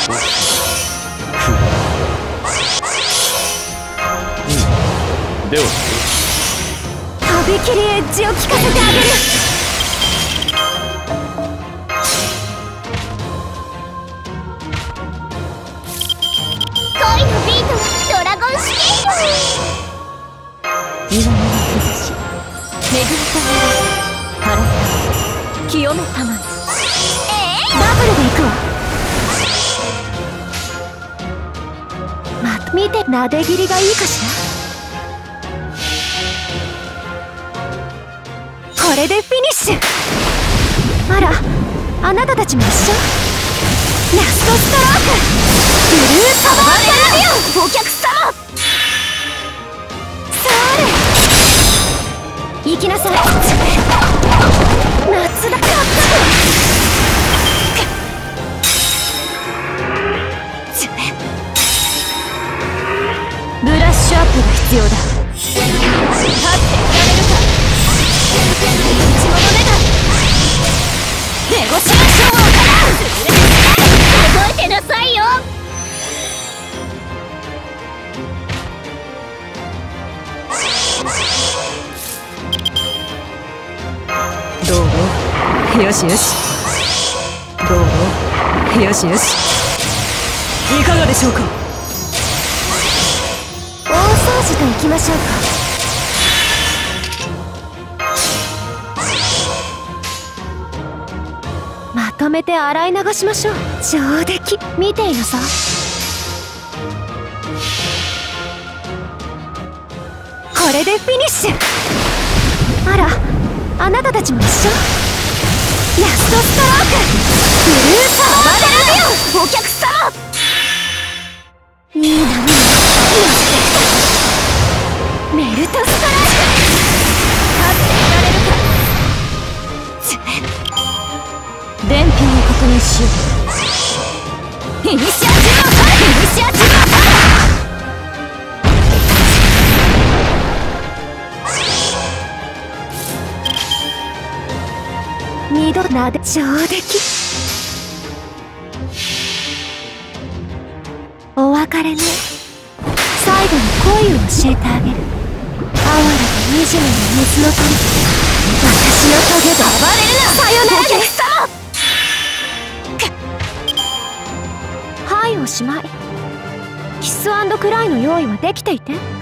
ではとびきりエッジを効かせてあげる。恋のビートはドラゴンシケート。岩の日差し巡りたまる払った清めたまえ。ダブルで行くわ。見て、なで切りがいいかしら。これでフィニッシュ。あら、あなたたちも一緒。ラストストロークブルーサバーキャラビオン。お客様それ行きなさい。夏だかブラッシュアップが必要だ。立っていられるか。一物目だ。ネゴシエーションを行う。覚えてなさいよ。 どう？よしよし。どう？よしよし。いかがでしょうか。 大掃除といきましょうか。まとめて洗い流しましょう。上出来。見ていなさ。これでフィニッシュ。あら、あなたたちも一緒。ラストストロークブルーサバーキャラビオン。お客様いい波にメルトストライク。立っていられるか。 電品を確認しよう。 イニシアチブを取れ。イニシアチブを取れ。二度なで上出来。お別れね。最後に恋を教えてあげる。哀れで惨めな水の鳥。私の棘で暴れるな。さよならです。はい、おしまい。キス&クライの用意はできていて。